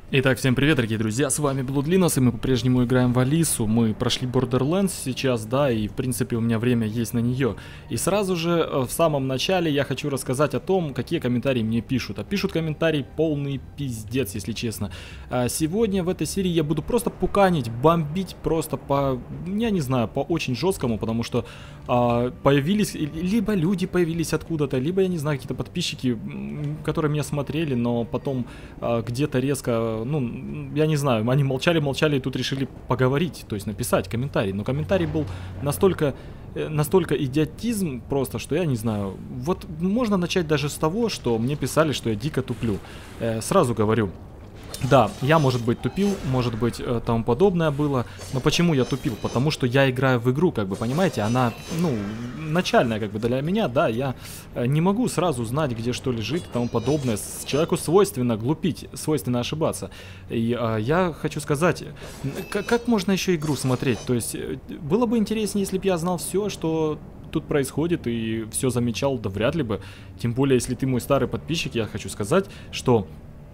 Итак, всем привет, дорогие друзья, с вами Bloodlinus, и мы по-прежнему играем в Алису. Мы прошли Borderlands сейчас, да, и в принципе у меня время есть на нее. И сразу же в самом начале я хочу рассказать о том, какие комментарии мне пишут. А пишут комментарии полный пиздец, если честно. Сегодня в этой серии я буду просто пуканить, бомбить просто по, я не знаю, по очень жесткому, потому что появились, либо люди появились откуда-то, либо, я не знаю, какие-то подписчики, которые меня смотрели, но потом где-то резко... Ну, я не знаю, они молчали и тут решили поговорить, то есть написать комментарий. Но комментарий был настолько идиотизм просто, что я не знаю. Вот можно начать даже с того, что мне писали, что я дико туплю. Сразу говорю. Да, я, может быть, тупил, может быть, тому подобное было. Но почему я тупил? Потому что я играю в игру, как бы, понимаете? Она, ну, начальная, как бы, для меня, да. Я не могу сразу знать, где что лежит и тому подобное. Человеку свойственно глупить, свойственно ошибаться. И я хочу сказать, как можно еще игру смотреть? То есть, было бы интереснее, если бы я знал все, что... тут происходит и все замечал, да вряд ли бы. Тем более, если ты мой старый подписчик, я хочу сказать, что...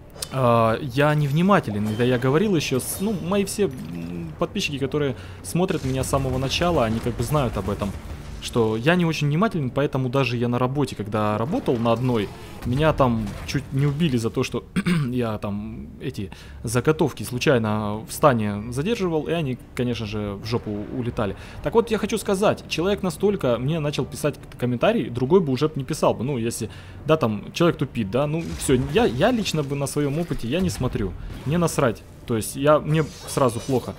я невнимателен, когда я говорил еще, ну, мои все подписчики, которые смотрят меня с самого начала, они как бы знают об этом, что я не очень внимателен, поэтому даже я на работе, когда работал на одной, меня там чуть не убили за то, что я там эти заготовки случайно в стане задерживал, и они, конечно же, в жопу улетали. Так вот, я хочу сказать, человек настолько мне начал писать комментарий, другой бы уже не писал бы, ну, если, да, там, человек тупит, да, ну, все, я лично бы на своем опыте, я не смотрю, мне насрать, то есть мне сразу плохо.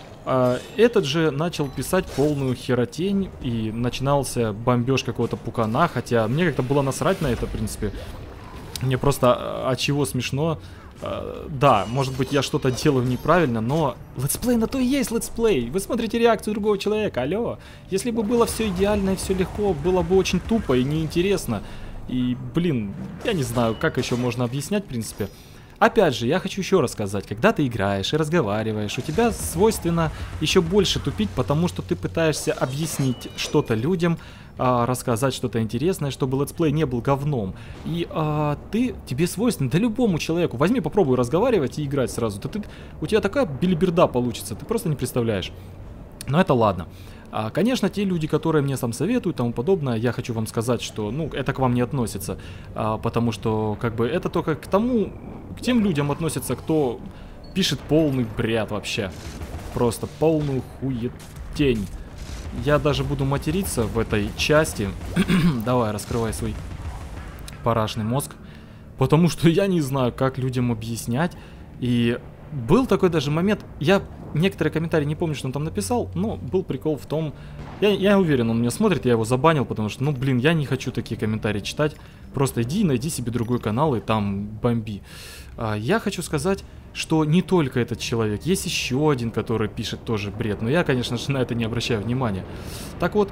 Этот же начал писать полную херотень, и начинался бомбеж какого-то пукана, хотя мне как-то было насрать на это, в принципе. Мне просто от чего смешно. Да, может быть, я что-то делаю неправильно, но летсплей на то и есть летсплей. Вы смотрите реакцию другого человека, алло. Если бы было все идеально и все легко, было бы очень тупо и неинтересно. И, блин, я не знаю, как еще можно объяснять, в принципе. Опять же, я хочу еще раз сказать, когда ты играешь и разговариваешь, у тебя свойственно еще больше тупить, потому что ты пытаешься объяснить что-то людям, рассказать что-то интересное, чтобы летсплей не был говном. И тебе свойственно, да любому человеку, возьми, попробуй разговаривать и играть сразу, у тебя такая билиберда получится, ты просто не представляешь. Но это ладно. Конечно, те люди, которые мне сам советуют и тому подобное, я хочу вам сказать, что, ну, это к вам не относится, потому что, как бы, это только к тем людям относится, кто пишет полный бред вообще, просто полную хуетень. Я даже буду материться в этой части. Давай, раскрывай свой парашный мозг, потому что я не знаю, как людям объяснять. И был такой даже момент, я некоторые комментарии не помню, что он там написал, но был прикол в том, я уверен, он меня смотрит, я его забанил, потому что, ну, блин, я не хочу такие комментарии читать, просто иди, найди себе другой канал и там бомби. Я хочу сказать, что не только этот человек, есть еще один, который пишет тоже бред, но я, конечно же, на это не обращаю внимания. Так вот,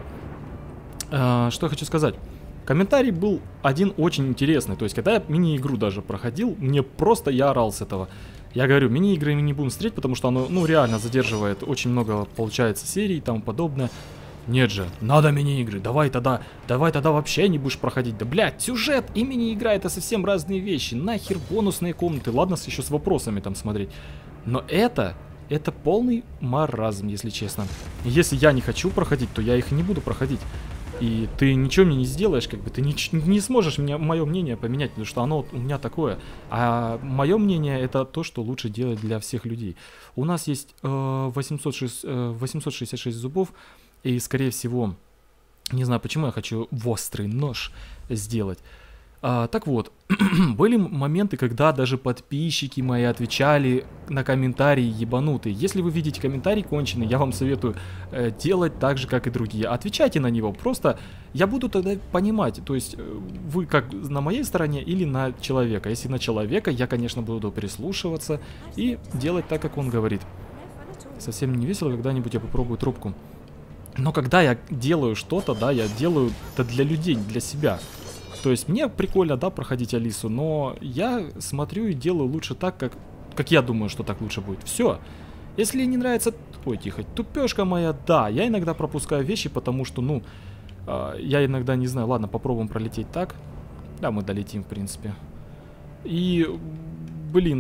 что я хочу сказать. Комментарий был один очень интересный, то есть, когда я мини-игру даже проходил, я орал с этого. Я говорю, мини-игры мы не будем смотреть, потому что оно, ну, реально задерживает очень много, получается, серий и тому подобное. Нет же, надо мини-игры, давай тогда вообще не будешь проходить. Да, блядь, сюжет и мини-игра это совсем разные вещи. Нахер бонусные комнаты, ладно, еще с вопросами там смотреть. Но это полный маразм, если честно. Если я не хочу проходить, то я их не буду проходить. И ты ничего мне не сделаешь, как бы, ты не сможешь мое мнение поменять, потому что оно у меня такое. А мое мнение это то, что лучше делать для всех людей. У нас есть 866 зубов, и скорее всего, не знаю почему я хочу острый нож сделать. Так вот, были моменты, когда даже подписчики мои отвечали на комментарии ебанутые. Если вы видите комментарий конченый, я вам советую делать так же, как и другие. Отвечайте на него, просто я буду тогда понимать, то есть вы как на моей стороне или на человека. Если на человека, я, конечно, буду прислушиваться и делать так, как он говорит. Совсем не весело, когда-нибудь я попробую трубку. Но когда я делаю что-то, да, я делаю это для людей, для себя. То есть мне прикольно, да, проходить Алису, но я смотрю и делаю лучше так, как я думаю, что так лучше будет. Все. Если не нравится... Ой, тихо. Тупешка моя, да. Я иногда пропускаю вещи, потому что, ну... я иногда не знаю. Ладно, попробуем пролететь так. Да, мы долетим, в принципе. И... Блин,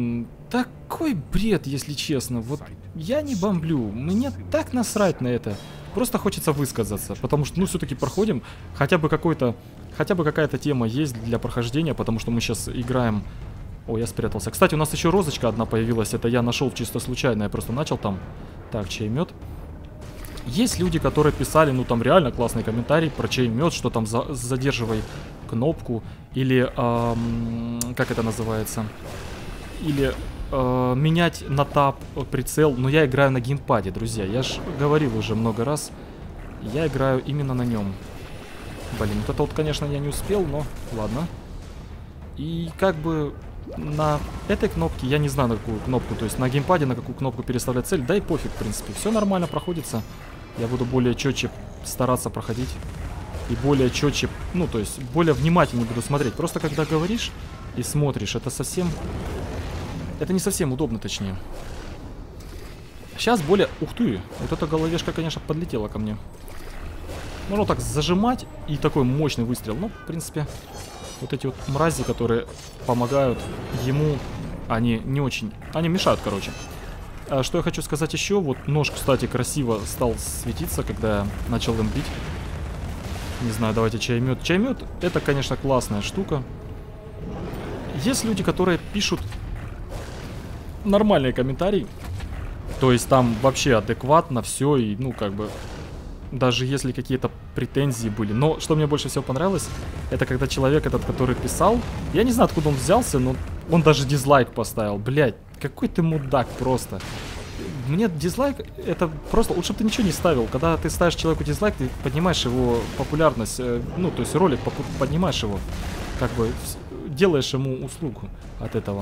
такой бред, если честно. Вот я не бомблю, мне так насрать на это. Просто хочется высказаться, потому что, ну, все-таки проходим. Хотя бы какая-то тема есть для прохождения, потому что мы сейчас играем... О, я спрятался. Кстати, у нас еще розочка одна появилась. Это я нашел чисто случайно, я просто начал там. Так, чей мед. Есть люди, которые писали, ну, там реально классный комментарий про чей мед, что там задерживай кнопку. Или, как это называется? Или... менять на таб прицел, но я играю на геймпаде, друзья. Я же говорил уже много раз, я играю именно на нем. Блин, вот это вот, конечно, я не успел, но ладно. И как бы на этой кнопке, я не знаю на какую кнопку, то есть на геймпаде на какую кнопку переставлять цель, да и пофиг, в принципе. Все нормально проходится. Я буду более четче стараться проходить. И более четче, ну, то есть более внимательнее буду смотреть. Просто когда говоришь и смотришь, это совсем... Это не совсем удобно, точнее. Сейчас более... Ух ты! Вот эта головешка, конечно, подлетела ко мне. Можно так зажимать и такой мощный выстрел. Ну, в принципе, вот эти вот мрази, которые помогают ему, они не очень... Они мешают, короче. А что я хочу сказать еще? Вот нож, кстати, красиво стал светиться, когда я начал им бить. Не знаю, давайте чаймет. Чаймет — это, конечно, классная штука. Есть люди, которые пишут... нормальный комментарий. То есть там вообще адекватно все. И, ну, как бы, даже если какие-то претензии были. Но что мне больше всего понравилось, это когда человек этот, который писал, я не знаю, откуда он взялся, но он даже дизлайк поставил. Блять, какой ты мудак просто. Мне дизлайк, это просто... Лучше бы ты ничего не ставил. Когда ты ставишь человеку дизлайк, ты поднимаешь его популярность. Ну, то есть ролик поднимаешь его. Как бы делаешь ему услугу от этого.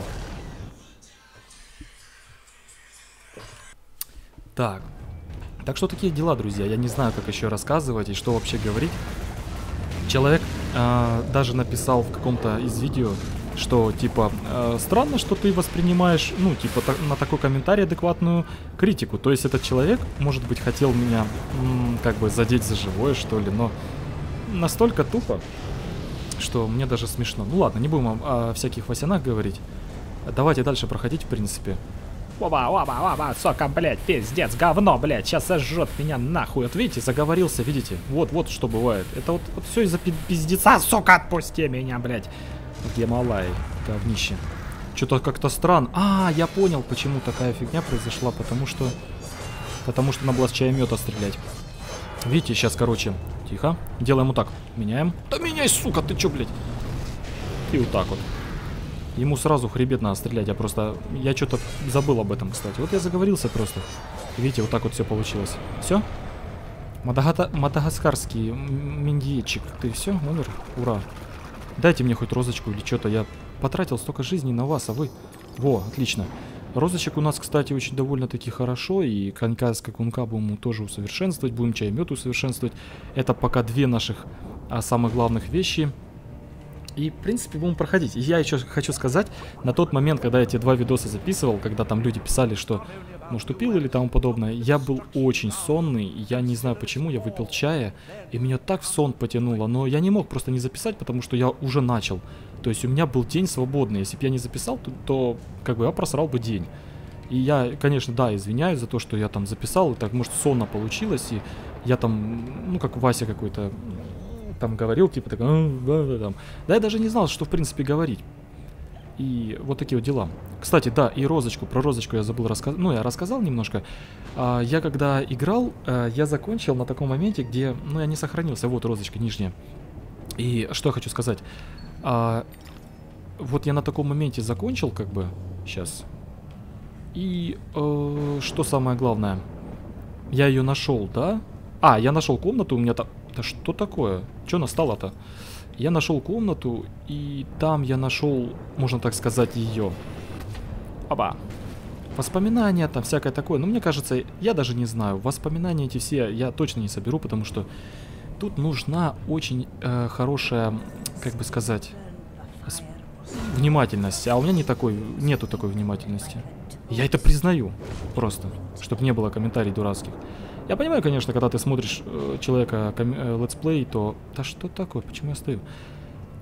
Так что такие дела, друзья. Я не знаю, как еще рассказывать и что вообще говорить. Человек даже написал в каком-то из видео, что типа странно, что ты воспринимаешь, ну, типа на такой комментарий адекватную критику. То есть этот человек, может быть, хотел меня как бы задеть за живое, что ли, но настолько тупо, что мне даже смешно. Ну ладно, не будем о всяких васянах говорить. Давайте дальше проходить, в принципе. Оба, сока, блядь, пиздец, говно, блядь, сейчас сожжет меня нахуй. Вот видите, заговорился, видите? Вот что бывает. Это вот все из-за пиздеца, сука, отпусти меня, блядь. Гималай, говнище. Что-то как-то странно. Я понял, почему такая фигня произошла, потому что надо было с чаемета стрелять. Видите, сейчас, короче, тихо, делаем вот так, меняем. Да меняй, сука, ты чё, блядь? И вот так вот. Ему сразу в хребет надо стрелять, я что-то забыл об этом, кстати. Вот я заговорился просто. Видите, вот так вот все получилось. Все? Мадагаскарский миньечик. Ты все, умер? Ура. Дайте мне хоть розочку или что-то. Я потратил столько жизней на вас, а вы... Во, отлично. Розочек у нас, кстати, очень довольно-таки хорошо. И конька с скакунка будем тоже усовершенствовать. Будем чаймет усовершенствовать. Это пока две наших самых главных вещи. И, в принципе, будем проходить. И я еще хочу сказать, на тот момент, когда я эти два видоса записывал, когда там люди писали, что, может, тупил или тому подобное, я был очень сонный, я не знаю почему, я выпил чая, и меня так в сон потянуло, но я не мог просто не записать, потому что я уже начал. То есть у меня был день свободный, если бы я не записал, то как бы я просрал бы день. И я, конечно, да, извиняюсь за то, что я там записал, и так, может, сонно получилось, и я там, ну, как Вася какой-то... там говорил, типа, так, там. Да, я даже не знал, что, в принципе, говорить. И вот такие вот дела. Кстати, да, и розочку, про розочку я забыл рассказать. Ну, я рассказал немножко. Я когда играл, я закончил на таком моменте, где, ну, я не сохранился. Вот розочка нижняя. И что я хочу сказать. Вот я на таком моменте закончил, как бы, сейчас. И что самое главное? Я ее нашел, да? Я нашел комнату, у меня там... Да что такое? Что настало-то? Я нашел комнату, и там я нашел, можно так сказать, ее. Оба. Воспоминания, там всякое такое. Но мне кажется, я даже не знаю. Воспоминания эти все я точно не соберу, потому что тут нужна очень хорошая, как бы сказать, внимательность. А у меня нету такой внимательности. Я это признаю просто, чтобы не было комментариев дурацких. Я понимаю, конечно, когда ты смотришь человека летсплей, то... Да что такое? Почему я стою?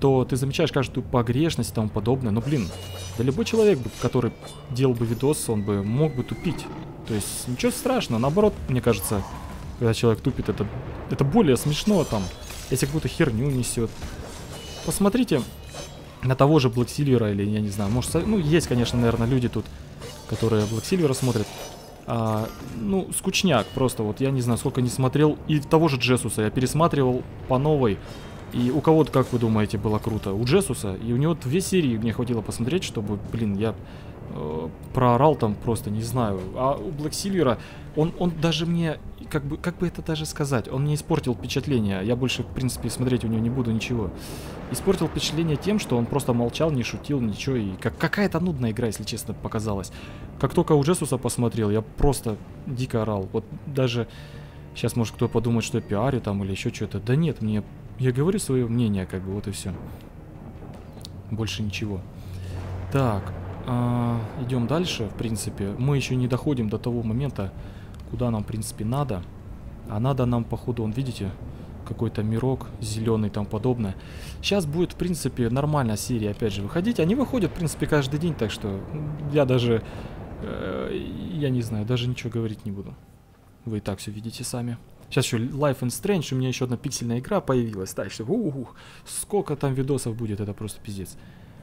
то ты замечаешь каждую погрешность и тому подобное. Но, блин, да любой человек, который делал бы видос, он бы мог бы тупить. То есть ничего страшного. Наоборот, мне кажется, когда человек тупит, это более смешно там, если какую-то херню несет. Посмотрите на того же Black Silver, или я не знаю, может, ну, есть, конечно, наверное, люди тут, которые Black Silver смотрят. Ну, скучняк просто, вот я не знаю, сколько не смотрел. И того же Джесуса я пересматривал по новой. И у кого-то, как вы думаете, было круто? У Джесуса. И у него 2 серии мне хватило посмотреть, чтобы, блин, я проорал там просто, не знаю. А у Black Silver, он даже мне, как бы это даже сказать, он мне испортил впечатление. Я больше, в принципе, смотреть у него не буду ничего. Испортил впечатление тем, что он просто молчал, не шутил, ничего. И какая-то нудная игра, если честно, показалась. Как только у Джесуса посмотрел, я просто дико орал. Вот даже сейчас, может, кто подумает, что я пиарю там или еще что-то. Да нет, я говорю свое мнение, как бы, вот и все. Больше ничего. Так, идем дальше, в принципе. Мы еще не доходим до того момента, куда нам, в принципе, надо. А надо нам, походу, видите, какой-то мирок зеленый, там подобное. Сейчас будет, в принципе, нормальная серия, опять же, выходить. Они выходят, в принципе, каждый день, так что я даже, я не знаю, даже ничего говорить не буду. Вы и так все видите сами. Сейчас еще Life is Strange, у меня еще одна пиксельная игра появилась. Так что, сколько там видосов будет, это просто пиздец.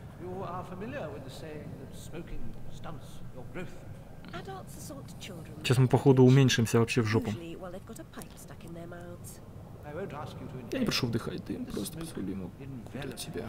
Сейчас мы, походу, уменьшимся вообще в жопу. Я не прошу вдыхать дым, просто позволю ему от себя.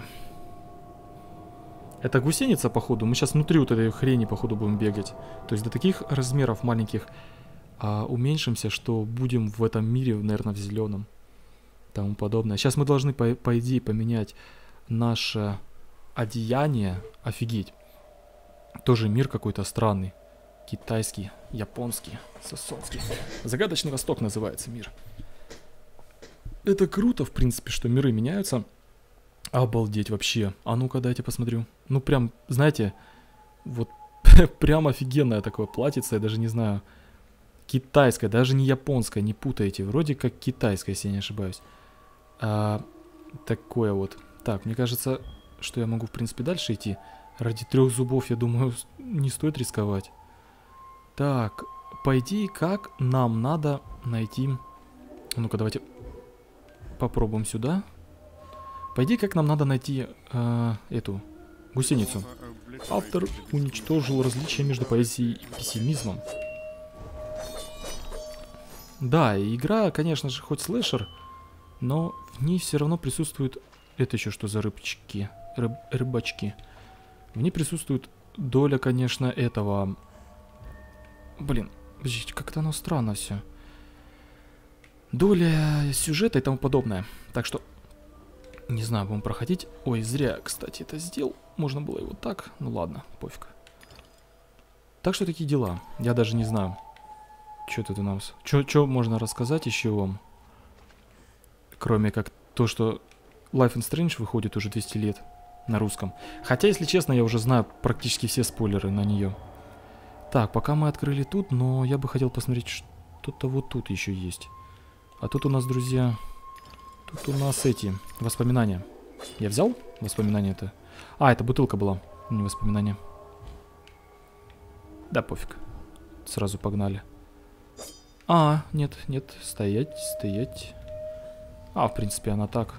Это гусеница, походу. Мы сейчас внутри вот этой хрени, походу, будем бегать. То есть до таких размеров маленьких уменьшимся, что будем в этом мире, наверное, в зеленом. Тому подобное. Сейчас мы должны, по идее, поменять наше одеяние. Офигеть. Тоже мир какой-то странный. Китайский, японский, сасонский. Загадочный Восток называется мир. Это круто, в принципе, что миры меняются. Обалдеть вообще. А ну-ка, дайте посмотрю. Ну, прям, знаете, вот прям офигенное такое платьице. Я даже не знаю. Китайское, даже не японское, не путайте. Вроде как китайское, если я не ошибаюсь. Такое вот. Так, мне кажется, что я могу, в принципе, дальше идти. Ради 3 зубов, я думаю, не стоит рисковать. Так, по идее, как нам надо найти... Ну-ка, давайте попробуем сюда. По идее, как нам надо найти эту гусеницу. Автор уничтожил различия между поэзией и пессимизмом. Да, игра, конечно же, хоть слэшер, но в ней все равно присутствует... Это еще что за рыбачки? Рыбачки. В ней присутствует доля, конечно, этого... Блин, как-то оно странно все. Доля сюжета и тому подобное. Так что, не знаю, будем проходить. Ой, зря, кстати, это сделал. Можно было и вот так. Ну ладно, пофиг. Так что такие дела. Я даже не знаю. Что тут у нас? Что можно рассказать еще вам? Кроме как то, что Life is Strange выходит уже 200 лет на русском. Хотя, если честно, я уже знаю практически все спойлеры на нее. Так, пока мы открыли тут, но я бы хотел посмотреть, что-то вот тут еще есть. А тут у нас, друзья, тут у нас эти воспоминания. Я взял воспоминания-то? А, это бутылка была, не воспоминания. Да, пофиг. Сразу погнали. Нет, нет, стоять, стоять. В принципе, она так.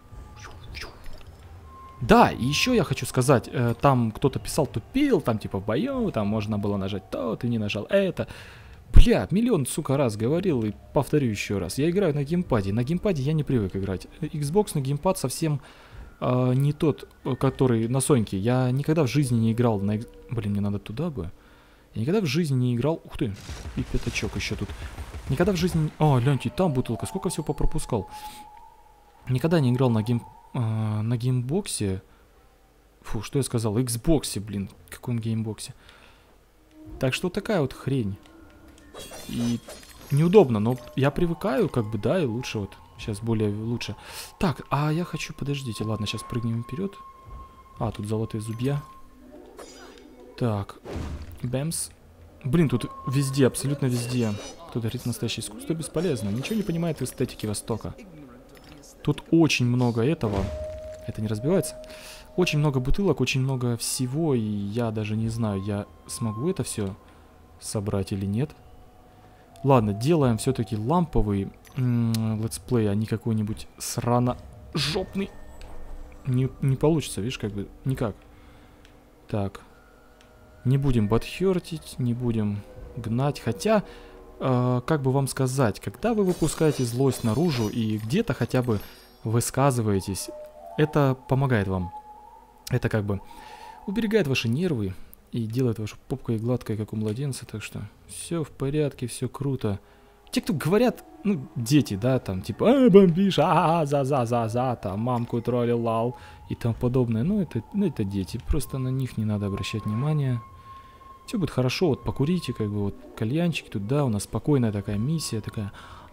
Да, и еще я хочу сказать, там кто-то писал, тупил, там типа в бою, там можно было нажать то, ты не нажал это. Бля, миллион, сука, раз говорил и повторю еще раз. Я играю на геймпаде. На геймпаде я не привык играть. Xbox на геймпад совсем не тот, который на Соньке. Я никогда в жизни не играл на... Блин, мне надо туда бы. Я никогда в жизни не играл... Ух ты, и пятачок еще тут. Никогда в жизни... гляньте, там бутылка, сколько всего попропускал. Никогда не играл на геймбоксе. Фу, что я сказал? Xboxе, блин. В каком геймбоксе? Так что такая вот хрень. И неудобно, но я привыкаю, как бы, да, и лучше вот. Сейчас более лучше. Так, я хочу, подождите, ладно, сейчас прыгнем вперед. Тут золотые зубья. Так, бэмс. Блин, тут везде, абсолютно везде. Тут говорит, настоящее искусство бесполезно. Ничего не понимает в эстетике Востока. Тут очень много этого. Это не разбивается. Очень много бутылок, очень много всего, и я даже не знаю, я смогу это все собрать или нет. Ладно, делаем все-таки ламповый летсплей, а не какой-нибудь срано-жопный. Не получится, видишь, как бы никак. Так. Не будем бадхертить, не будем гнать. Хотя, как бы вам сказать, когда вы выпускаете злость наружу и где-то хотя бы высказываетесь, это помогает вам. Это как бы уберегает ваши нервы и делает вашу попку гладкой, как у младенца. Так что все в порядке, все круто. Те, кто говорят, ну, дети, да, там, типа, бомбишь, за-за-за-за, там, мамку тролли-лал и тому подобное. Ну, это дети, просто на них не надо обращать внимания. Все будет хорошо, вот покурите, как бы, вот, кальянчик тут, да, у нас спокойная такая миссия, такая.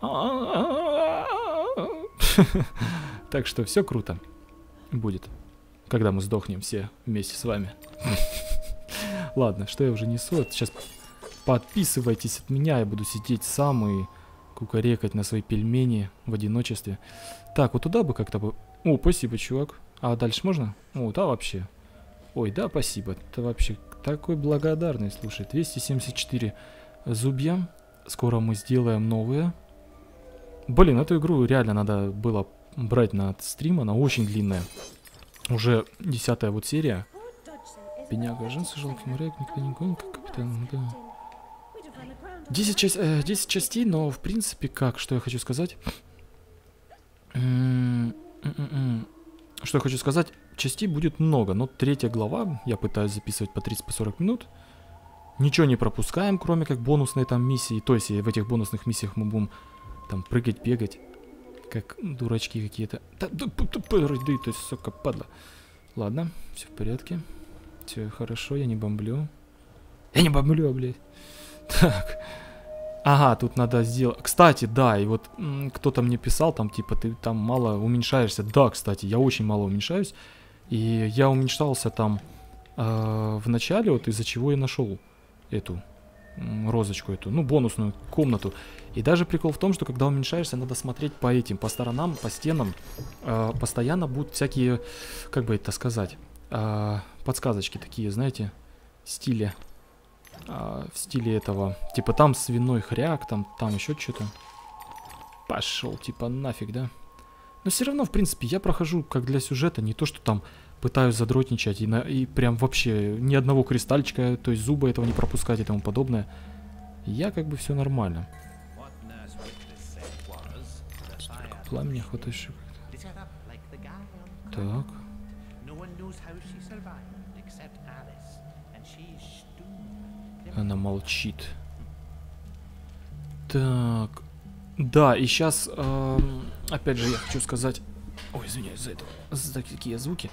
Так что все круто будет, когда мы сдохнем все вместе с вами. Ладно, что я уже несу, сейчас... Подписывайтесь от меня, я буду сидеть сам и кукарекать на свои пельмени в одиночестве. Так, вот туда бы как-то бы... О, спасибо, чувак. А дальше можно? О, да, вообще. Ой, да, спасибо. Это вообще такой благодарный, слушай. 274 зубья. Скоро мы сделаем новые. Блин, эту игру реально надо было брать на стрим, она очень длинная. Уже 10-я вот серия. Бедняга, женский жалкий моряк, никто не гонит, как капитан, да. 10 частей, но в принципе как, что я хочу сказать? Что я хочу сказать, частей будет много, но 3-я глава, я пытаюсь записывать по 30-40 минут. Ничего не пропускаем, кроме как бонусной там миссии. То есть в этих бонусных миссиях мы будем там прыгать, бегать, как дурачки какие-то. Ты, сука, падла. Ладно, все в порядке. Все хорошо, я не бомблю. Я не бомблю, блядь. Так. Ага, тут надо сделать... Кстати, да, и вот кто-то мне писал, там, типа, ты там мало уменьшаешься. Да, кстати, я очень мало уменьшаюсь. И я уменьшался там в начале, вот из-за чего я нашел эту розочку, эту, ну, бонусную комнату. И даже прикол в том, что когда уменьшаешься, надо смотреть по этим, по сторонам, по стенам. Постоянно будут всякие, как бы это сказать, подсказочки такие, знаете, стиля. В стиле этого. Типа там свиной хряк, там еще что-то. Пошел, типа нафиг, да? Но все равно, в принципе, я прохожу как для сюжета, не то, что там пытаюсь задротничать и прям вообще ни одного кристальчика, то есть зуба этого не пропускать и тому подобное. Я как бы все нормально. Столько пламени хватает. Так. Она молчит. Так. Да, и сейчас, опять же, я хочу сказать... Ой, извиняюсь за это, за такие звуки.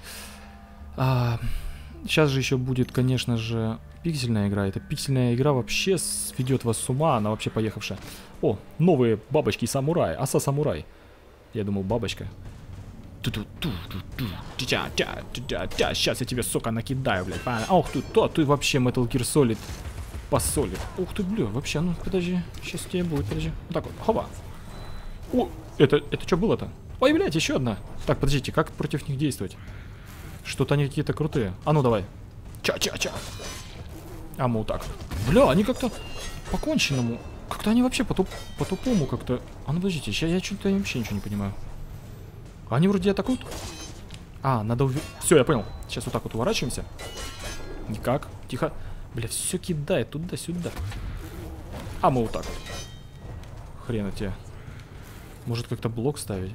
Сейчас же еще будет, конечно же, пиксельная игра. Эта пиксельная игра вообще сведет вас с ума, она вообще поехавшая. О, новые бабочки-самурай, аса-самурай. Я думал, бабочка. Сейчас я тебе, сука, накидаю, блядь. Ох ты вообще Metal Gear Solid посолит. Ух ты, бля, вообще, ну подожди, сейчас тебе будет, подожди. Вот так вот, хоба. О, это что было-то? Ой, блядь, еще одна. Так, подождите, как против них действовать? Что-то они какие-то крутые. А ну давай. Ча-ча-ча. А мы вот так. Бля, они как-то по-конченному. Как-то они вообще по-тупому как-то. А ну подождите, сейчас я что-то вообще ничего не понимаю. Они вроде атакуют. А, надо Все, я понял. Сейчас вот так вот уворачиваемся. Никак. Тихо. Бля, все кидает туда-сюда. А мы вот так вот. Хрена тебе. Может как-то блок ставить?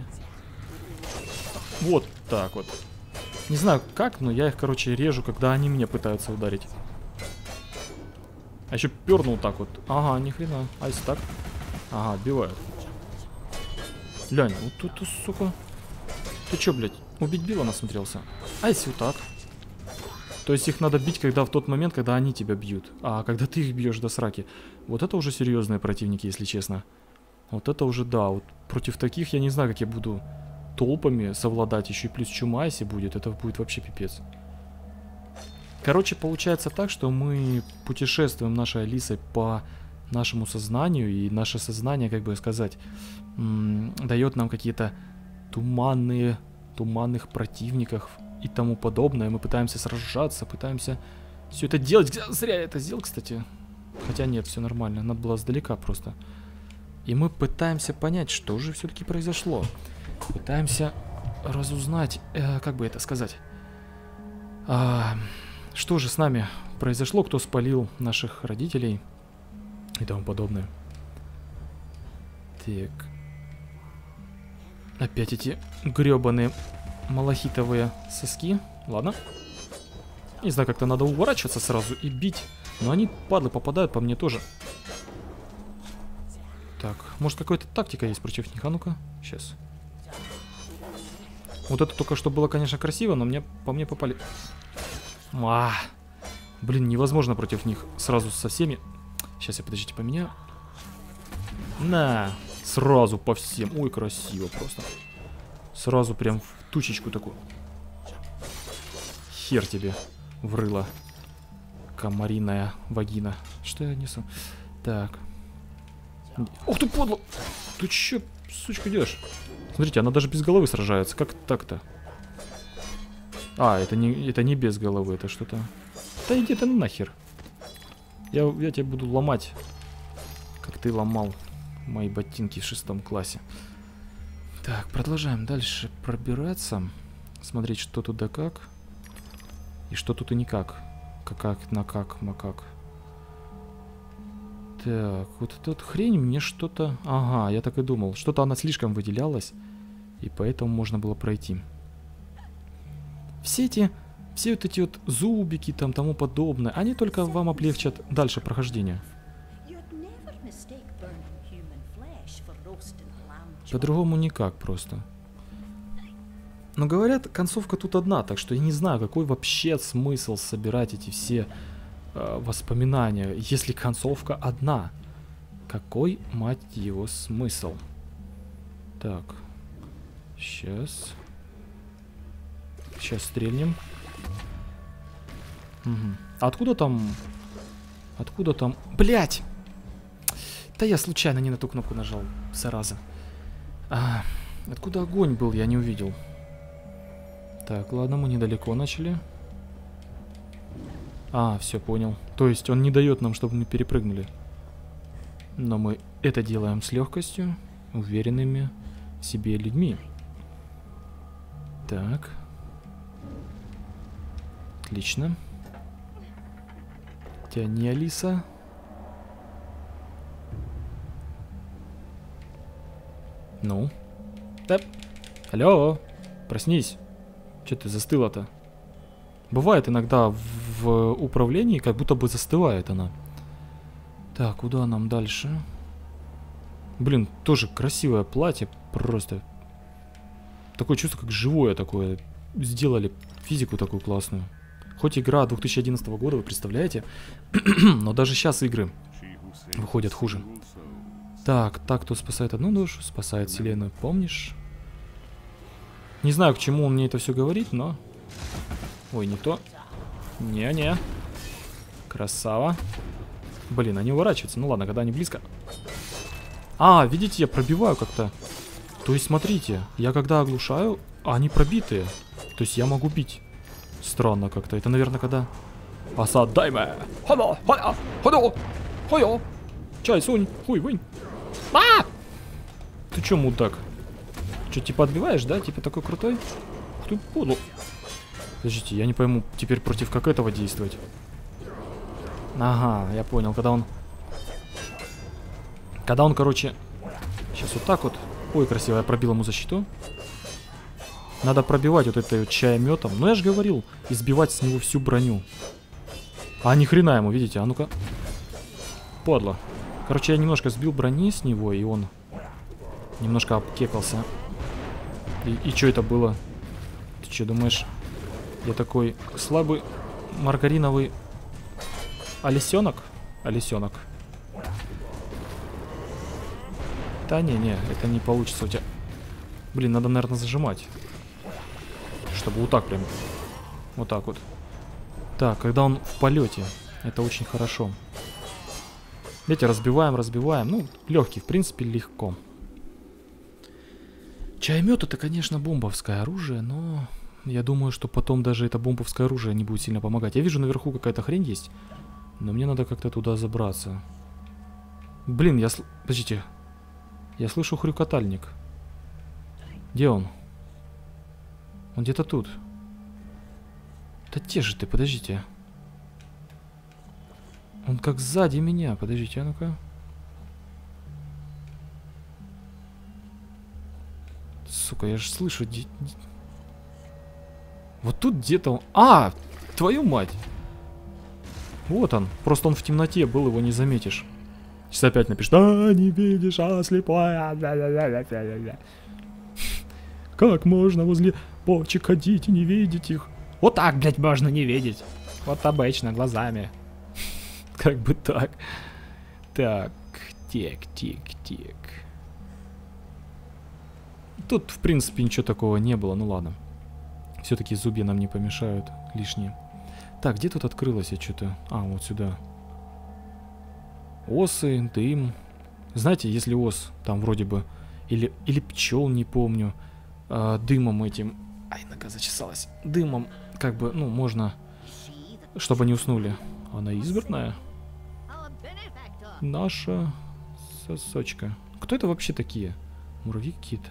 Вот так вот. Не знаю как, но я их, короче, режу, когда они меня пытаются ударить. А еще пернул так вот. Ага, ни хрена. А если так? Ага, отбивают. Глянь, вот тут, сука. Ты че, блядь, убить Билла насмотрелся? А если вот так? То есть их надо бить, когда в тот момент, когда они тебя бьют. А когда ты их бьешь до сраки. Вот это уже серьезные противники, если честно. Вот это уже, да, вот против таких я не знаю, как я буду толпами совладать. Еще и плюс чума, если будет, это будет вообще пипец. Короче, получается так, что мы путешествуем нашей Алисой по нашему сознанию. И наше сознание, как бы сказать, дает нам какие-то туманные туманных противников и тому подобное. Мы пытаемся сражаться, пытаемся все это делать. Зря я это сделал, кстати. Хотя нет, все нормально. Надо было сдалека просто. И мы пытаемся понять, что же все-таки произошло. Пытаемся разузнать, как бы это сказать. Что же с нами произошло, кто спалил наших родителей и тому подобное. Так. Опять эти гребаные малахитовые соски. Ладно. Не знаю, как-то надо уворачиваться сразу и бить. Но они, падлы, попадают по мне тоже. Так, может какая-то тактика есть против них? А ну-ка, сейчас. Вот это только что было, конечно, красиво, но по мне попали. Блин, невозможно против них сразу со всеми. Сейчас я, подождите, поменяю. На, сразу по всем. Ой, красиво просто. Сразу прям в тучечку такую. Хер тебе в рыло. Комариная вагина. Что я несу? Так. Ух ты, подло! Ты чё, сучка, идешь? Смотрите, она даже без головы сражается. Как так-то? Это не без головы, это что-то... Да иди ты нахер. Я тебя буду ломать, как ты ломал мои ботинки в 6 классе. Так, продолжаем дальше пробираться. Смотреть, что тут да как. И что тут и никак. Макак. Так, вот эта хрень мне что-то... Ага, я так и думал. Что-то она слишком выделялась. И поэтому можно было пройти. Все вот эти вот зубики там тому подобное, они только вам облегчат дальше прохождение. По-другому никак просто. Но говорят, концовка тут одна, так что я не знаю, какой вообще смысл собирать эти все воспоминания, если концовка одна. Какой, мать его, смысл? Так. Сейчас стрельнем. Угу. Откуда там? Блять! Да я случайно не на ту кнопку нажал, зараза. Откуда огонь был, я не увидел. Так, ладно, мы недалеко начали. Все, понял. То есть он не дает нам, чтобы мы перепрыгнули. Но мы это делаем с легкостью, уверенными в себе людьми. Так. Отлично. Тяни, Алиса. Ну? Да. Алло. Проснись. Че ты застыла-то? Бывает иногда в управлении, как будто бы застывает она. Так, куда нам дальше? Блин, тоже красивое платье. Просто. Такое чувство, как живое такое. Сделали физику такую классную. Хоть игра 2011 года, вы представляете? Но даже сейчас игры выходят хуже. Так, кто спасает одну душу, спасает вселенную, помнишь? Не знаю, к чему он мне это все говорит, но... Ой, не то. Не-не. Красава. Блин, они уворачиваются. Ну ладно, когда они близко. Видите, я пробиваю как-то. То есть, смотрите, я когда оглушаю, они пробитые. То есть я могу бить. Странно как-то. Это, наверное, когда... Асадайме! Хоно! Хоно! Хоно! Хойо! Чай, сунь! Хуй, вынь! Ты чё, мудак? Чё, типа отбиваешь, да? Типа такой крутой? Ух ты, подло. Подождите, я не пойму теперь против как этого действовать. Ага, я понял. Когда он, короче... Сейчас вот так вот. Ой, красиво, я пробил ему защиту. Надо пробивать вот этой вот чаеметом. Но я же говорил, избивать с него всю броню. Ни хрена ему, видите? А ну-ка. Подло. Короче, я немножко сбил брони с него, и он немножко обкекался. И что это было? Ты что, думаешь, я такой слабый маргариновый алисенок? Алисенок. Да не, это не получится у тебя. Блин, надо, наверное, зажимать. Чтобы вот так прям. Вот так вот. Так, когда он в полете, это очень хорошо. Видите, разбиваем. Ну, легкий, в принципе, легко. Чаемет это, конечно, бомбовское оружие, но я думаю, что потом даже это бомбовское оружие не будет сильно помогать. Я вижу, наверху какая-то хрень есть, но мне надо как-то туда забраться. Блин, подождите. Я слышу хрюкотальник. Где он? Он где-то тут. Да те же ты, подождите. Он как сзади меня. Подождите, а ну-ка. Сука, я же слышу. Вот тут где-то он... А! Твою мать! Вот он. Просто он в темноте был, его не заметишь. Сейчас опять напишет. А, не видишь, а, слепой. Как можно возле почек ходить и не видеть их? Вот так, блядь, можно не видеть. Вот обычно, глазами. Как бы так. Так, тик. Тут, в принципе, ничего такого не было, ну ладно. Все-таки зубья нам не помешают лишние. Так, где тут открылось я что-то? А, вот сюда. Осы, дым. Знаете, если ос, там вроде бы... Или пчел, не помню. Дымом этим... Ай, нога зачесалась. Дымом, как бы, ну, можно... Чтобы они уснули. Она избранная? Наша сосочка. Кто это вообще такие? Муравьи какие-то.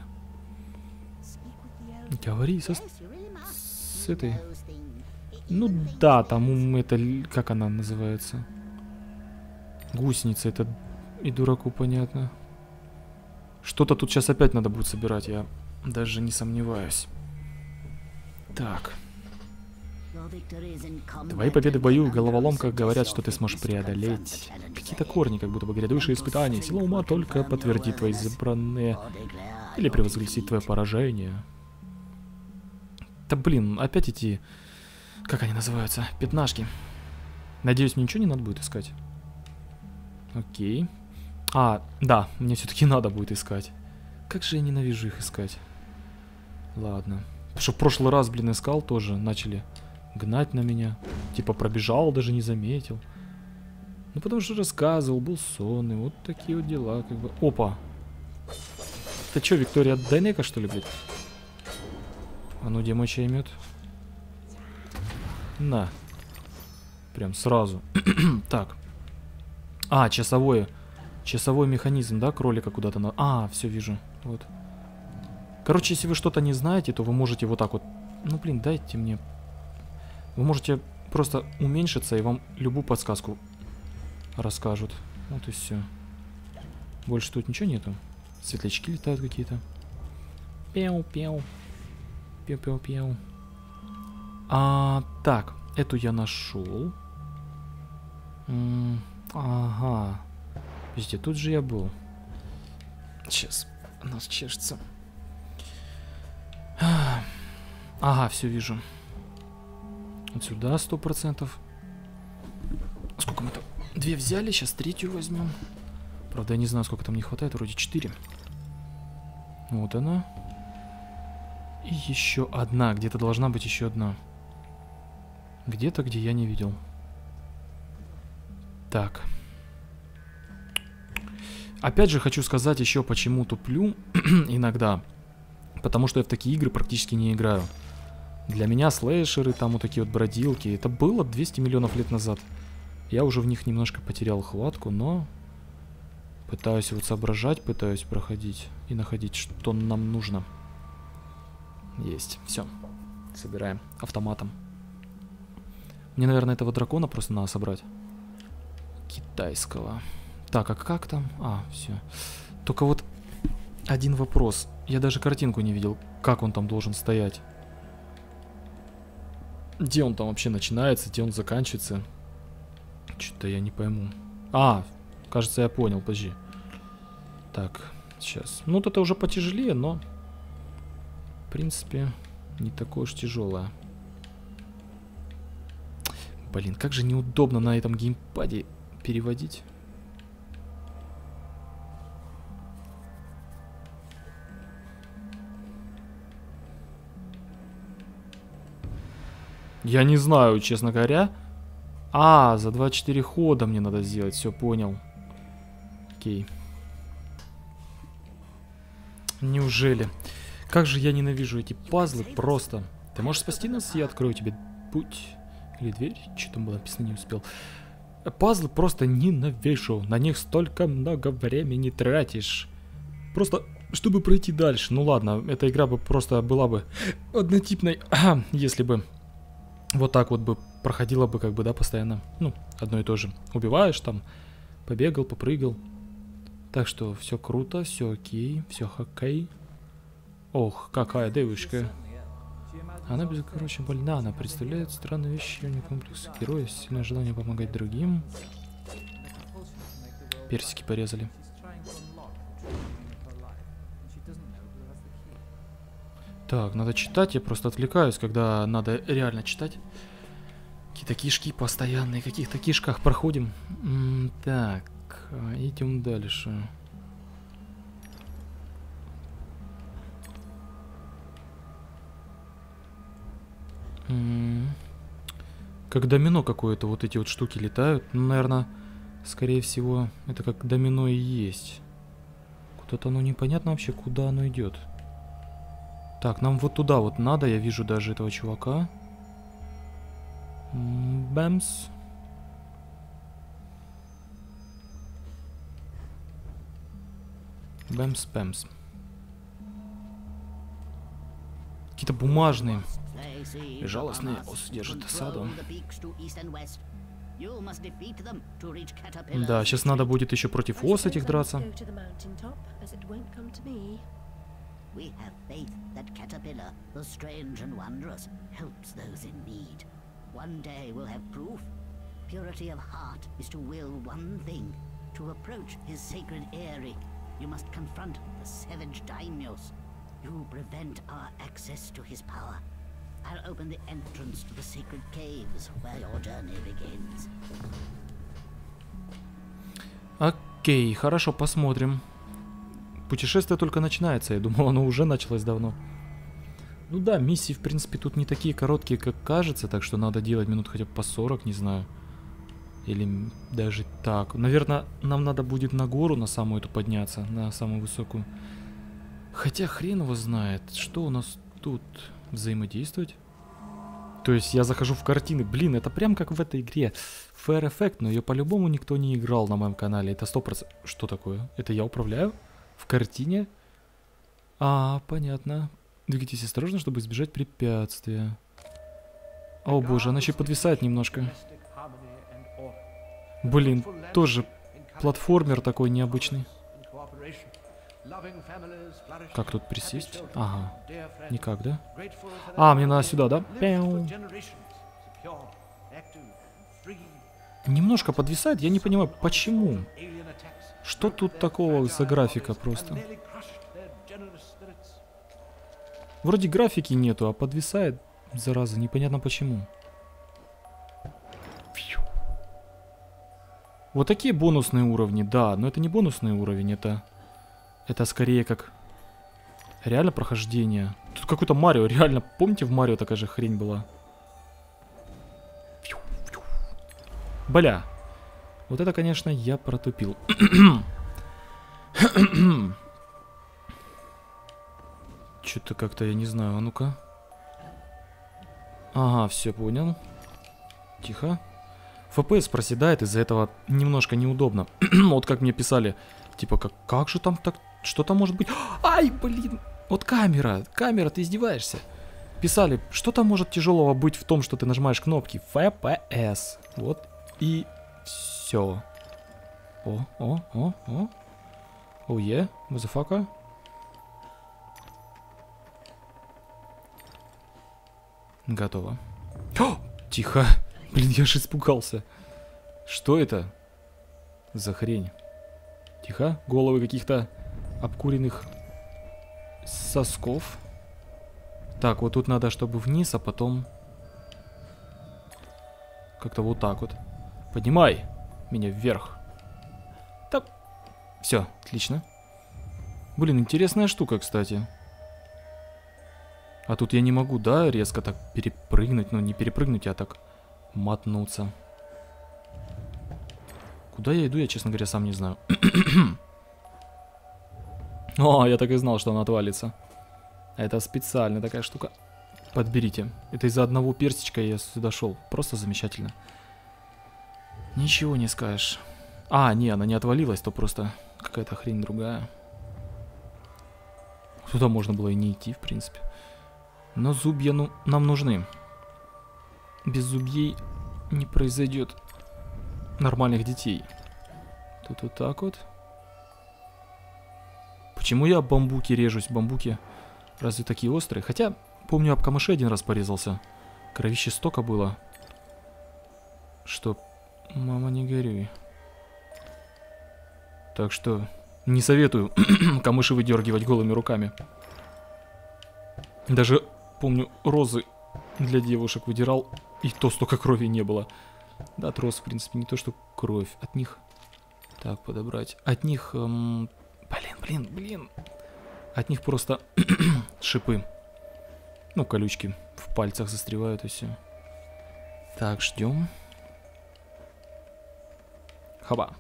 Говори с этой... Ну да, там это... Как она называется? Гусеница, это и дураку понятно. Что-то тут сейчас опять надо будет собирать, я даже не сомневаюсь. Так. Твои победы в бою в головоломках говорят, что ты сможешь преодолеть какие-то корни, как будто бы грядущие испытания. Сила ума только подтвердит твои избранные или превозгласит твое поражение. Да блин, опять эти... Как они называются? Пятнашки. Надеюсь, мне ничего не надо будет искать. Окей. А, да, мне все-таки надо будет искать. Как же я ненавижу их искать. Ладно. Потому что в прошлый раз, блин, искал тоже. Начали гнать на меня. Типа пробежал, даже не заметил. Ну потому что рассказывал, был сонный. Вот такие вот дела, как бы. Опа. Ты что, Виктория Дайнека, что ли, блядь? А ну, где мой чаймет? На. Прям сразу. Так. А, часовой механизм, да, кролика куда-то на... А, все вижу. Вот. Короче, если вы что-то не знаете, то вы можете вот так вот... Ну, блин, дайте мне... Вы можете просто уменьшиться, и вам любую подсказку расскажут. Вот и все. Больше тут ничего нету. Светлячки летают какие-то. Пяу-пяу. Пяу-пяу-пяу. Так, эту я нашел. Ага. Подождите, тут же я был. Сейчас. Нос чешется. Ага, все вижу. Вот сюда 100%. Сколько мы там? 2 взяли, сейчас 3-ю возьмем. Правда, я не знаю, сколько там не хватает. Вроде 4. Вот она. И еще одна. Где-то должна быть еще одна. Где-то, где я не видел. Так. Опять же хочу сказать еще, почему туплю иногда. Потому что я в такие игры практически не играю. Для меня слэшеры, там вот такие вот бродилки, это было 200 миллионов лет назад. Я уже в них немножко потерял хватку, но пытаюсь вот соображать, пытаюсь проходить и находить, что нам нужно. Есть, все. Собираем автоматом. Мне, наверное, этого дракона просто надо собрать. Китайского. Так, а как там? А, все. Только вот один вопрос. Я даже картинку не видел, как он там должен стоять. Где он там вообще начинается, где он заканчивается. Что-то я не пойму. А, кажется, я понял, подожди. Так, сейчас. Ну, вот это уже потяжелее, но... В принципе, не такое уж тяжелое. Блин, как же неудобно на этом геймпаде переводить. Я не знаю, честно говоря. А, за 24 хода мне надо сделать, все, понял. Окей. Неужели? Как же я ненавижу эти пазлы просто. Ты можешь спасти нас, я открою тебе путь. Или дверь, что там было написано, не успел. Пазлы просто ненавижу. На них столько много времени тратишь. Просто, чтобы пройти дальше. Ну ладно, эта игра бы просто была бы однотипной, если бы вот так вот бы проходила бы, как бы, да, постоянно. Ну, одно и то же. Убиваешь там, побегал, попрыгал. Так что все круто, все окей, все хоккей. Ох, какая девушка. Она, короче, больна. Она представляет странные вещи, не комплекс героя, сильное желание помогать другим. Персики порезали. Так, надо читать. Я просто отвлекаюсь, когда надо реально читать. Какие-то кишки постоянные, в каких-то кишках проходим. Так, идем дальше. Как домино какое-то, вот эти вот штуки летают. Ну, наверное, скорее всего, это как домино и есть. Куда-то оно непонятно вообще, куда оно идет. Так, нам вот туда вот надо, я вижу даже этого чувака. Бэмс. Бэмс-бэмс. Какие-то бумажные. Безжалостные ос держат досаду. Да, сейчас надо будет еще против ос этих драться. We have faith that Caterpillar, the strange and wondrous, helps those in need. One day we'll have proof. Purity of heart is to will one thing, to approach his sacred eyrie. You must confront the savage daimyos. You prevent our access to his power. I'll open the entrance to the sacred caves where your journey begins. Окей, хорошо, посмотрим. Путешествие только начинается, я думал, оно уже началось давно. Ну да, миссии, в принципе, тут не такие короткие, как кажется, так что надо делать минут хотя бы по 40, не знаю. Или даже так. Наверное, нам надо будет на гору, на самую эту подняться, на самую высокую. Хотя хрен его знает, что у нас тут взаимодействовать. То есть я захожу в картины, блин, это прям как в этой игре Fair Effect, но ее по-любому никто не играл на моем канале, это 100%. Что такое? Это я управляю? В картине? А, понятно. Двигайтесь осторожно, чтобы избежать препятствия. О боже, она еще подвисает немножко. Блин, тоже платформер такой необычный. Как тут присесть? Ага. Никак, да? А, мне надо сюда, да? Пяу. Немножко подвисает, я не понимаю, почему. Что тут такого за графика просто? Вроде графики нету, а подвисает, зараза, непонятно почему. Вот такие бонусные уровни, да, но это не бонусный уровень, это скорее как реально прохождение. Тут какой-то Марио, реально, помните, в Марио такая же хрень была? Бля. Вот это, конечно, я протупил. Что-то как-то я не знаю, а ну-ка. Ага, все понял. Тихо. FPS проседает, из-за этого немножко неудобно. Вот как мне писали, типа, как же там так, что там может быть? Ай, блин, вот камера, ты издеваешься. Писали, что там может тяжелого быть в том, что ты нажимаешь кнопки? FPS. Вот и все. О. Оуе, мазафака. Готово. О, тихо. Блин, я же испугался. Что это за хрень? Тихо. Головы каких-то обкуренных сосков. Так, вот тут надо, чтобы вниз, а потом... Как-то вот так вот. Поднимай меня вверх. Так. Все, отлично. Блин, интересная штука, кстати. А тут я не могу, да, резко так перепрыгнуть. Ну, не перепрыгнуть, а так мотнуться. Куда я иду, я, честно говоря, сам не знаю. О, я так и знал, что она отвалится. Это специально такая штука. Подберите. Это из-за одного персичка я сюда шел. Просто замечательно. Ничего не скажешь. А, не, она не отвалилась, то просто какая-то хрень другая. Туда можно было и не идти, в принципе. Но зубья, ну, нам нужны. Без зубьей не произойдет нормальных детей. Тут вот так вот. Почему я бамбуки режусь? Бамбуки разве такие острые? Хотя, помню, об камыши один раз порезался. Кровище столько было. Что, мама, не горюй. Так что не советую камыши выдергивать голыми руками. Даже, помню, розы для девушек выдирал, и то столько крови не было. Да, от роз, в принципе, не то, что кровь. От них... Так, подобрать. От них... Блин. От них просто шипы. Ну, колючки в пальцах застревают и все. Так, ждем. Хаба.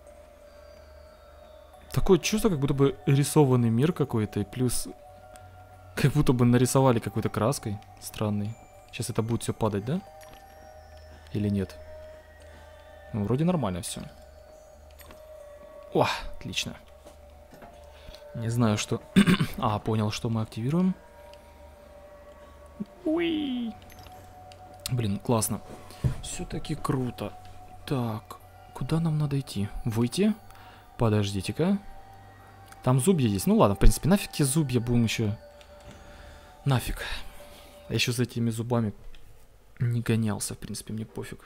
Такое чувство, как будто бы рисованный мир какой-то, и плюс как будто бы нарисовали какой-то краской странной. Сейчас это будет все падать, да? Или нет? Ну, вроде нормально все. О, отлично. Не знаю, что... А, понял, что мы активируем. Уи. Блин, классно. Все-таки круто. Так, куда нам надо идти? Выйти? Подождите-ка. Там зубья есть. Ну ладно, в принципе, нафиг те зубья будем еще... Нафиг. Я еще за этими зубами не гонялся, в принципе, мне пофиг.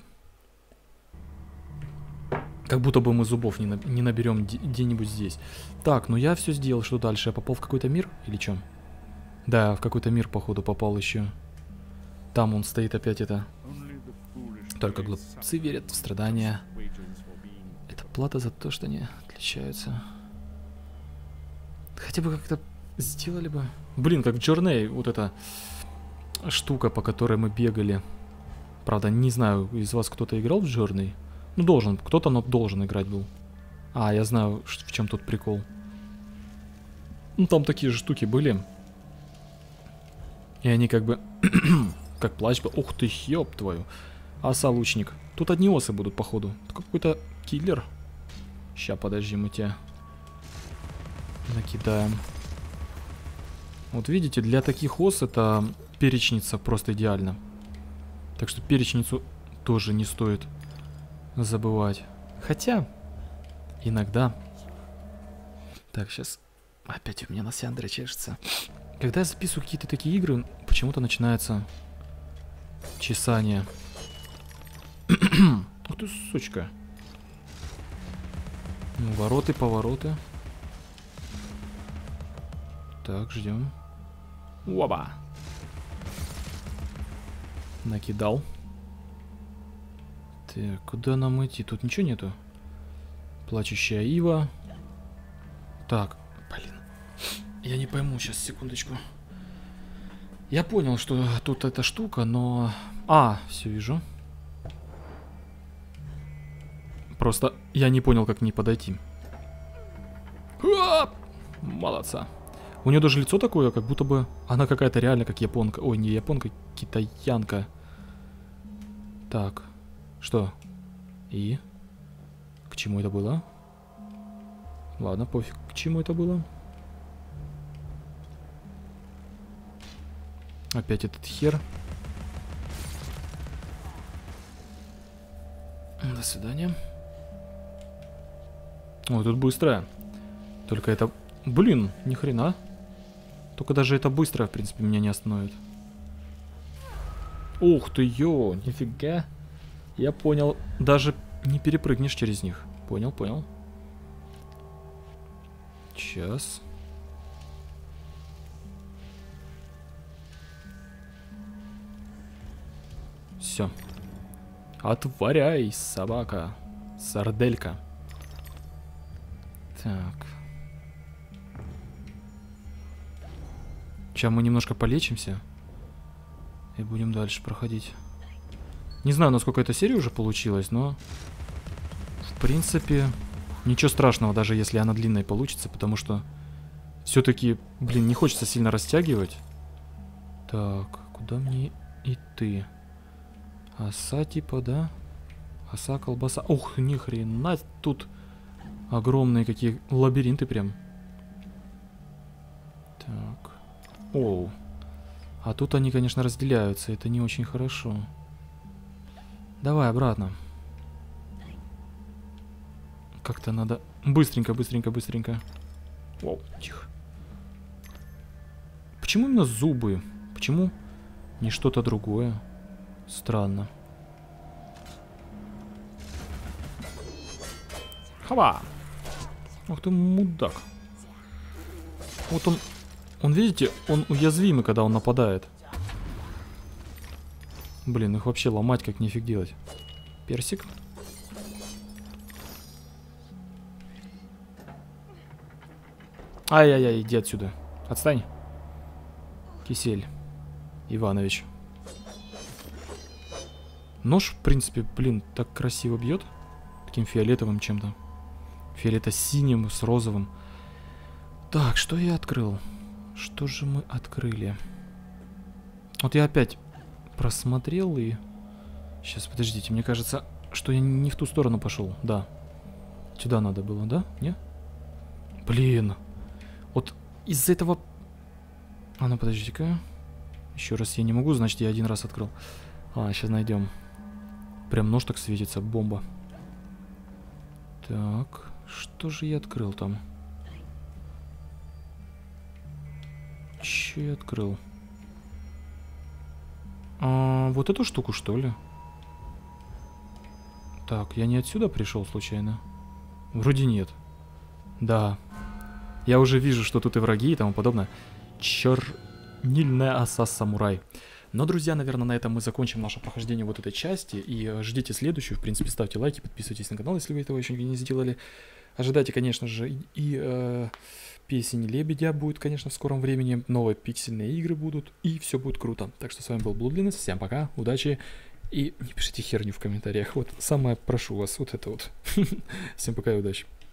Как будто бы мы зубов не наберем где-нибудь здесь. Так, ну я все сделал. Что дальше? Я попал в какой-то мир? Или что? Да, в какой-то мир, походу, попал еще. Там он стоит опять это. Только глупцы верят в страдания. Это плата за то, что они отличаются. Хотя бы как-то сделали бы. Блин, как в Journey, вот эта штука, по которой мы бегали. Правда, не знаю, из вас кто-то играл в Journey? Ну, должен, кто-то, но должен играть был. А, я знаю, в чем тут прикол. Ну, там такие же штуки были. И они как бы... как плащ был. Ух ты, ёб твою. Оса-лучник. Тут одни осы будут, походу. Это какой-то киллер. Ща, подожди, мы тебя накидаем. Вот видите, для таких ос это перечница просто идеально. Так что перечницу тоже не стоит забывать. Хотя, иногда... Так, сейчас опять у меня на Сяндре чешется. Когда я записываю какие-то такие игры, почему-то начинается чесание. Ух ты, сучка. Ну, вороты, повороты. Так, ждем. Оба! Накидал. Так, куда нам идти? Тут ничего нету. Плачущая ива. Так, блин. Я не пойму сейчас, секундочку. Я понял, что тут эта штука, но... А, все вижу. Просто я не понял, как к ней подойти. Молодца. У нее даже лицо такое, как будто бы она какая-то реально как японка. Ой, не японка, китаянка. Так, что? И? К чему это было? Ладно, пофиг, к чему это было. Опять этот хер. До свидания. Ой, тут быстро. Только это... Блин, ни хрена. Только даже это быстро, в принципе, меня не остановит. Ух ты, ё, нифига. Я понял. Даже не перепрыгнешь через них. Понял, понял. Сейчас. Все. Отворяй, собака. Сарделька. Так. Сейчас мы немножко полечимся. И будем дальше проходить. Не знаю, насколько эта серия уже получилась, но... В принципе, ничего страшного, даже если она длинная получится, потому что Все-таки, блин, не хочется сильно растягивать. Так, куда мне идти? Оса типа, да? Оса, колбаса. Ух, ни хрена тут огромные какие лабиринты прям. Так. Оу. А тут они, конечно, разделяются. Это не очень хорошо. Давай обратно. Как-то надо... Быстренько, быстренько, быстренько. Воу, тихо. Почему именно зубы? Почему не что-то другое? Странно. Хава! Ах ты мудак. Вот он, видите, он уязвимый, когда он нападает. Блин, их вообще ломать как нифиг делать. Персик. Ай-яй-яй, иди отсюда. Отстань. Кисель Иванович. Нож, в принципе, блин, так красиво бьет. Таким фиолетовым чем-то. Фиолето-синим с розовым. Так, что я открыл? Что же мы открыли? Вот я опять просмотрел и... Сейчас, подождите, мне кажется, что я не в ту сторону пошел. Да. Сюда надо было, да? Не? Блин. Вот из-за этого... А ну, подождите-ка. Еще раз я не могу, значит, я один раз открыл. А, сейчас найдем. Прям нож так светится, бомба. Так, что же я открыл там? Че я открыл? Вот эту штуку, что ли? Так, я не отсюда пришел случайно? Вроде нет. Да. Я уже вижу, что тут и враги и тому подобное. Чернильная оса самурай. Но, друзья, наверное, на этом мы закончим наше прохождение вот этой части. И ждите следующую. В принципе, ставьте лайки, подписывайтесь на канал, если вы этого еще не сделали. Ожидайте, конечно же, и песень Лебедя будет, конечно, в скором времени. Новые пиксельные игры будут. И все будет круто. Так что с вами был Bloodliness. Всем пока, удачи. И не пишите херню в комментариях. Вот самое прошу вас, вот это вот. Всем пока и удачи.